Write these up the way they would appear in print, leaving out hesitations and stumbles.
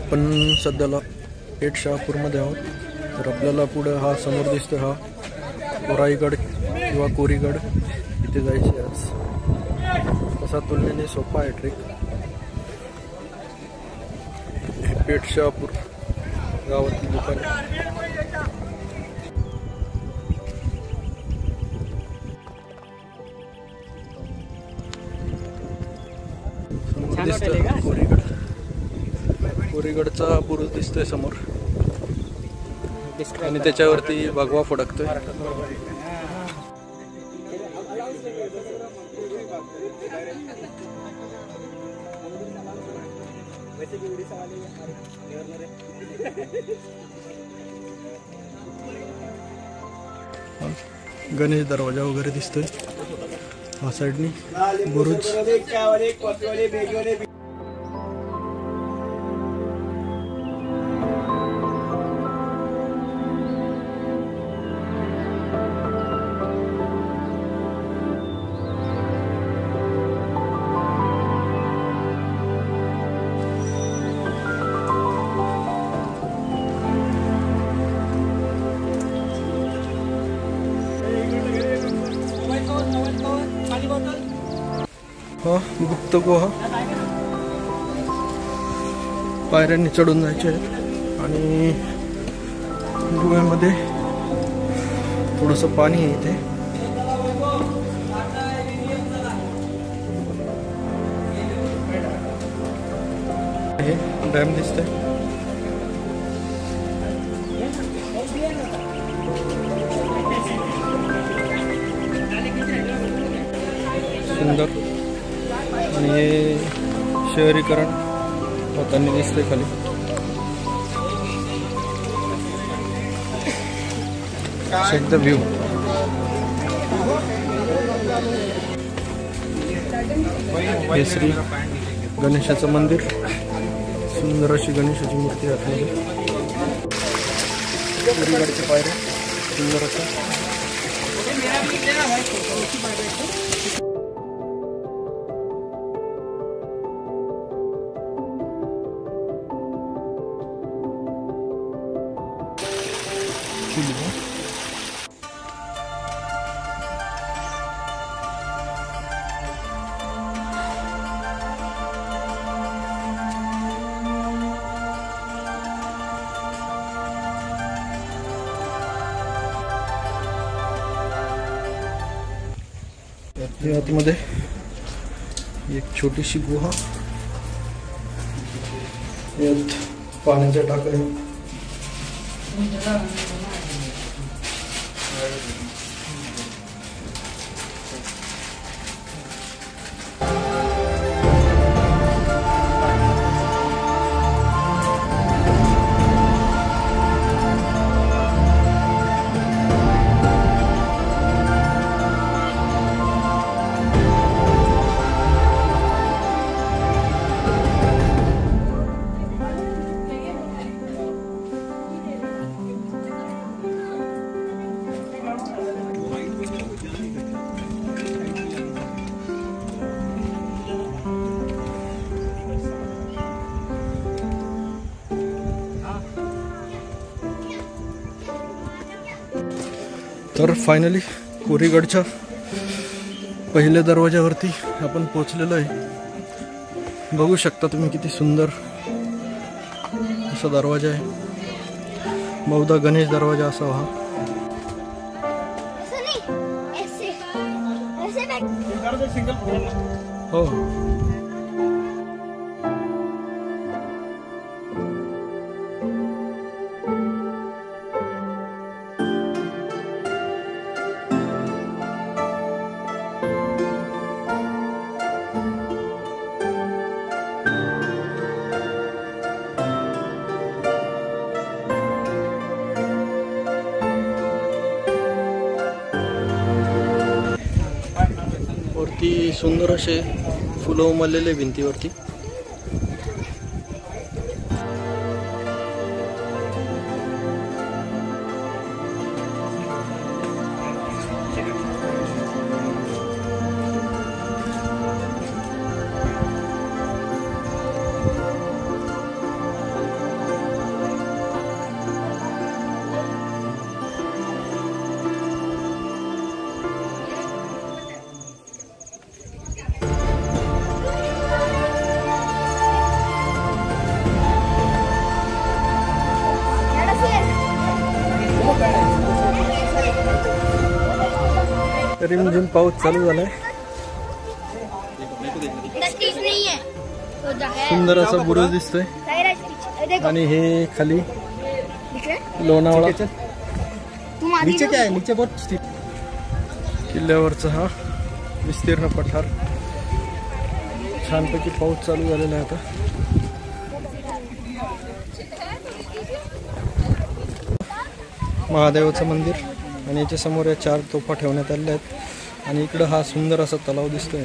आपण सध्याला पेठ शहापूरमध्ये आहोत। तर आपल्याला पुढे हा समोर दिसतो हा कोराईगड किंवा कोरीगड, इथे जायचे आज। तसा तुलनेने सोपा आहे ट्रेक। पेठ शहापूर गावातील दुकान कोरीगड, कोरीगडचा बुरुज दिसतोय समोर आणि त्याच्यावरती भगवा फडकतोय। गणेश दरवाजा वगैरे दिसतोय हा साइडनी बुरुज। हा गुप्त गुहा, पायऱ्यांनी चढून जायचे आहेत आणि गुहेमध्ये थोडंसं पाणी आहे इथे। हे डॅम दिसतंय। सुंदर आणि हे शहरीकरण होताना दिसतंय खाली। Check the view. हे श्री गणेशाचं मंदिर, सुंदर अशी गणेशाची मूर्ती आतमध्ये। कोरीगडचे पायऱ्या सुंदर असं। आतमध्ये एक छोटीशी गुहा, यात पाण्याच्या टाक्या आहेत। तर फायनली कोरीगडच्या पहिल्या दरवाजावरती आपण पोहोचलेलो आहे। बघू शकता तुम्ही किती सुंदर असा दरवाजा आहे। बहुधा गणेश दरवाजा असावा हा। हो वरती सुंदर असे फुलं उमललेले भिंतीवरती। रिमझिम पाऊस चालू झालाय. सुंदर असा बुरुज दिसतोय आणि हे खाली लोणावळा किल्ल्यावरचा हा विस्तीर्ण पठार. छानपैकी पाऊस चालू झालेला आहे आता. महादेवाचं मंदिर आणि याच्या समोर या 4 तोफा ठेवण्यात आलेल्या आहेत आणि इकडं हा सुंदर असा तलाव दिसतोय.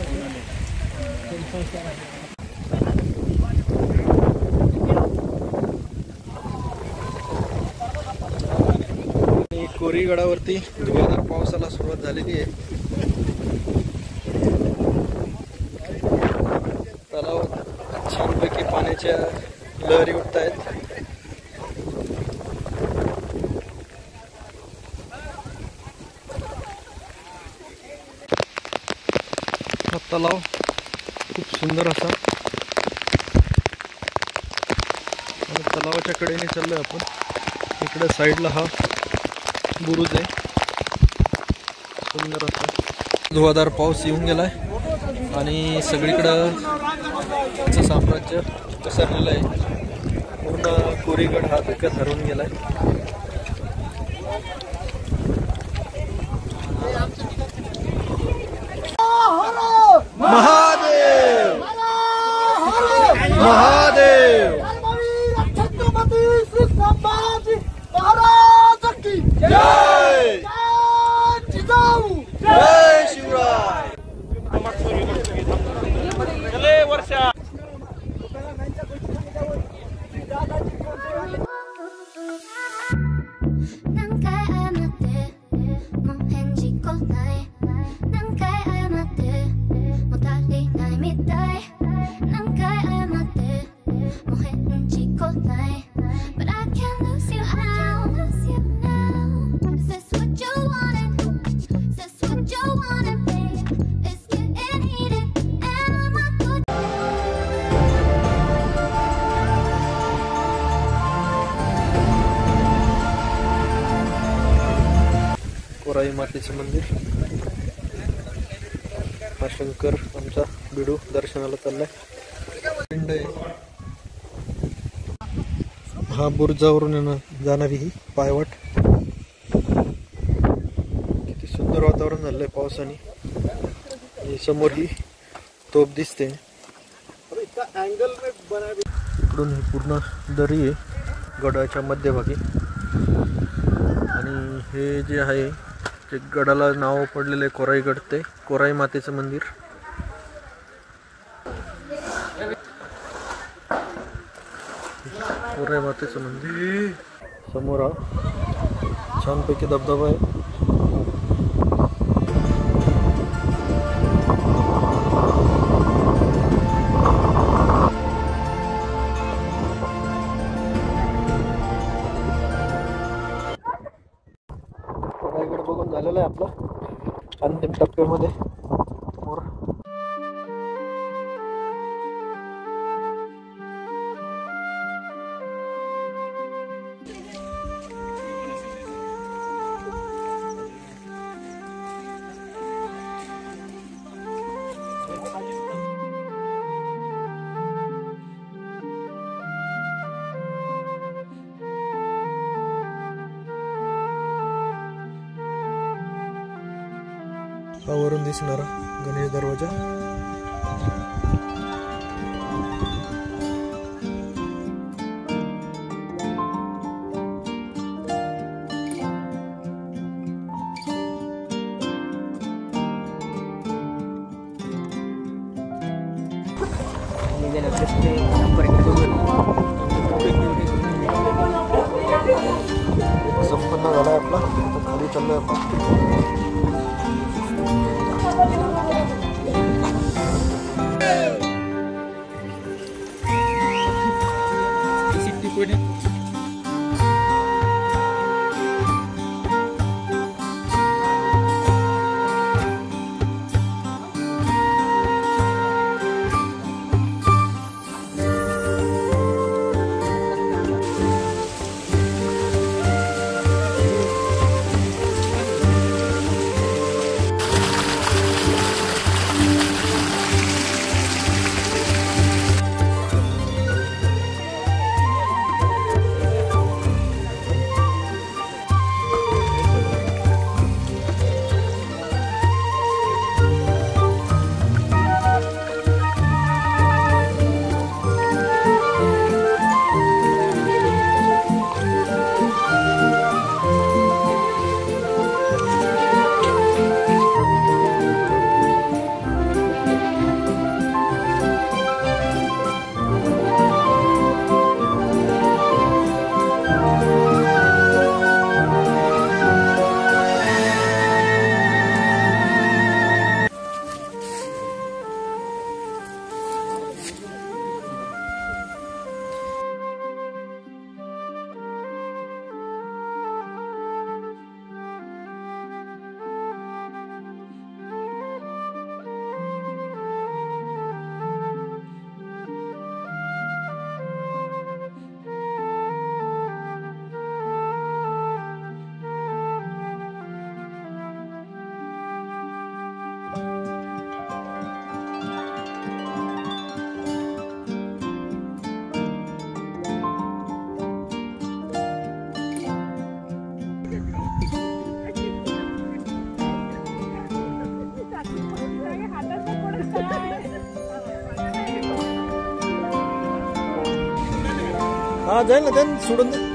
कोरीगडावरती जोरदार पावसाला सुरुवात झालेली आहे. तलावात छानपैकी पाण्याच्या लहरी उठत आहेत. हा तलाव खूप सुंदर असा आणि तलावाच्या कडेने चाललोय आपण. इकडे साईडला हा बुरुज आहे. सुंदर असा धुवाधार पाऊस येऊन गेलाय आणि सगळीकडं साम्राज्य पसरलेलं आहे. पूर्ण कोरीगड हा धुक्यात हरवून गेलाय. महादेव महादेव जय शिवराय. कोराई मातेचं मंदिर. हा शंकर आमचा बिडू दर्शनाला चाललाय. पिंड आहे. हा बुरुजावरून जाणारी ही पायवाट. किती सुंदर वातावरण झालंय पावसाने. समोर ही तोफ दिसते. इकडून ही पूर्ण दरी आहे गडाच्या मध्यभागी आणि हे जे आहे ते गडाला नाव पडलेले कोराईगड. ते कोराई मातेचं मंदिर. कोराई मातेचं मंदिर समोर हा छानपैकी धबधबा आहे. कोराईगड बघून झालेलं आहे आपलं अंतिम टप्प्यामध्ये. हा वरून दिसणारा गणेश दरवाजा. संपन्न झालाय आपला. खाली चाललोय आपण. हा जाईल ना, त्यांना सोडून दे.